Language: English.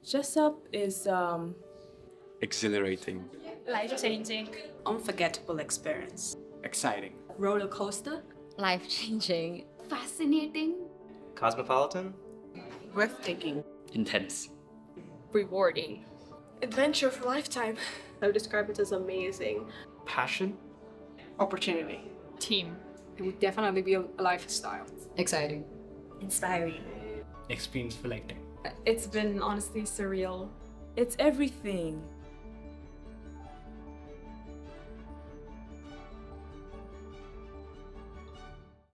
Jessup is Exhilarating. Life-changing. Unforgettable experience. Exciting. Roller coaster. Life-changing. Fascinating. Cosmopolitan. Breathtaking. Intense. Rewarding. Adventure of a lifetime. I would describe it as amazing. Passion. Opportunity. Team. It would definitely be a lifestyle. Exciting. Inspiring. Experience selecting. It's been honestly surreal. it's everything.